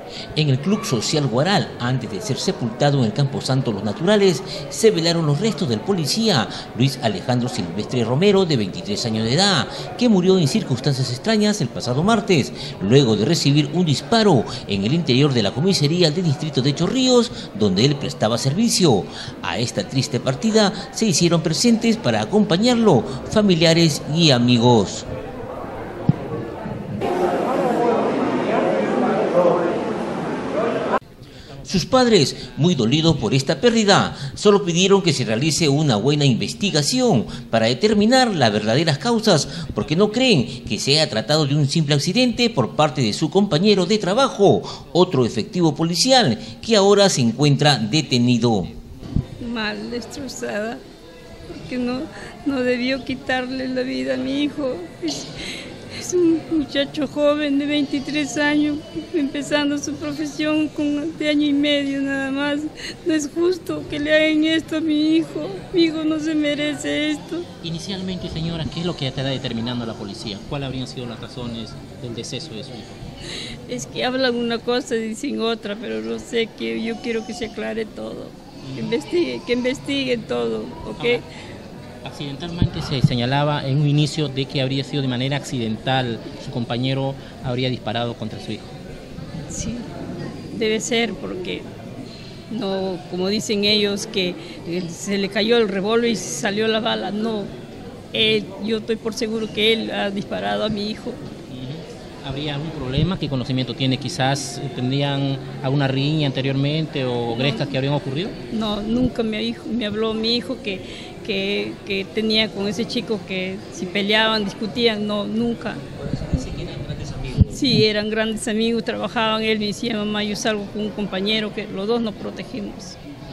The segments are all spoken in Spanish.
En el Club Social Guaral, antes de ser sepultado en el Camposanto Los Naturales, se velaron los restos del policía Luis Alejandro Silvestre Romero, de 23 años de edad, que murió en circunstancias extrañas el pasado martes, luego de recibir un disparo en el interior de la comisaría del distrito de Chorrillos, donde él prestaba servicio. A esta triste partida se hicieron presentes para acompañarlo familiares y amigos. Sus padres, muy dolidos por esta pérdida, solo pidieron que se realice una buena investigación para determinar las verdaderas causas, porque no creen que se haya tratado de un simple accidente por parte de su compañero de trabajo, otro efectivo policial que ahora se encuentra detenido. Mal, destrozada, porque no debió quitarle la vida a mi hijo. Es un muchacho joven de 23 años, empezando su profesión de año y medio nada más. No es justo que le hagan esto a mi hijo. Mi hijo no se merece esto. Inicialmente, señora, ¿qué es lo que está determinando la policía? ¿Cuáles habrían sido las razones del deceso de su hijo? Es que hablan una cosa y dicen otra, pero no sé, que yo quiero que se aclare todo. Que investiguen todo, ¿ok? Ahora, accidentalmente se señalaba en un inicio de que habría sido de manera accidental, su compañero habría disparado contra su hijo. Sí, debe ser, porque no, como dicen ellos, que se le cayó el revólver y salió la bala. No, yo estoy por seguro que él ha disparado a mi hijo. ¿Habría algún problema? ¿Qué conocimiento tiene? ¿Quizás tendrían alguna riña anteriormente o grescas que habrían ocurrido? No, nunca me habló mi hijo que tenía con ese chico, que si peleaban, discutían. No, nunca. Dice que eran grandes amigos. Sí, eran grandes amigos, trabajaban. Él me decía: mamá, yo salgo con un compañero, que los dos nos protegimos.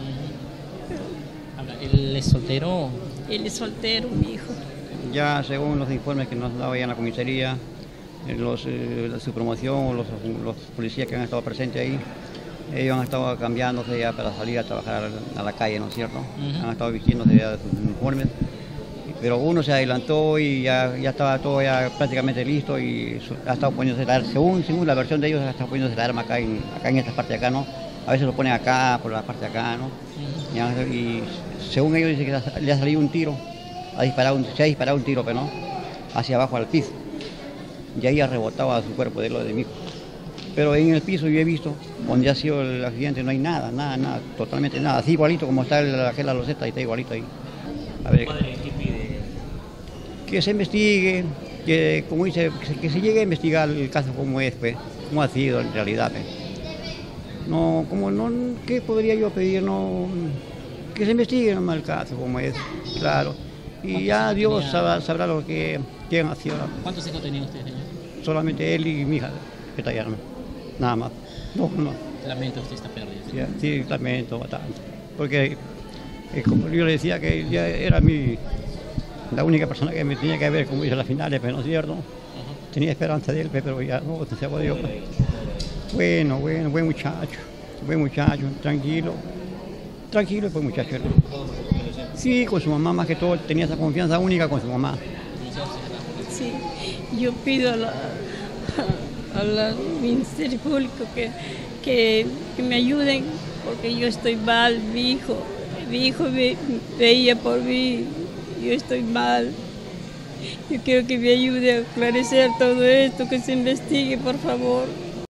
¿Él es soltero? Él es soltero, mi hijo. Ya según los informes que nos daba ya en la comisaría, su promoción, los policías que han estado presentes ahí, ellos han estado cambiándose ya para salir a trabajar a la calle, ¿no es cierto? Han estado vistiéndose ya sus uniformes, pero uno se adelantó y ya estaba todo ya prácticamente listo y ha estado poniéndose el arma, según la versión de ellos, ha estado poniéndose el arma acá en esta parte de acá, ¿no? A veces lo ponen acá, por la parte de acá, ¿no? Y según ellos dicen que le ha salido un tiro, se ha disparado un tiro, pero no, hacia abajo al piso. Y ahí ha rebotado a su cuerpo de mi hijo. Pero en el piso yo he visto, donde ha sido el accidente, no hay nada, totalmente nada. Así igualito como está la loseta, y está igualito ahí. A ver, ¿Qué pide? que se investigue, que como dice, que se llegue a investigar el caso como es, pues, cómo ha sido en realidad. Pues. No, ¿qué podría yo pedir? No, que se investigue nomás el caso como es, claro. Y ya Dios sabrá lo que han sido. ¿Cuántos hijos tenían ustedes, señor? Solamente él y mi hija, que está allá, nada más. No. Lamento usted esta pérdida. Sí, lamento bastante. Porque, como yo le decía, que él ya era la única persona que me tenía que ver, como dice, las finales, pero no es cierto. Tenía esperanza de él, pero ya no se podido. Bueno, buen muchacho, tranquilo, buen muchacho. Sí, con su mamá más que todo, tenía esa confianza única con su mamá. Sí, yo pido al Ministerio Público que me ayuden, porque yo estoy mal. Mi hijo veía por mí, yo estoy mal. Yo quiero que me ayude a esclarecer todo esto, que se investigue, por favor.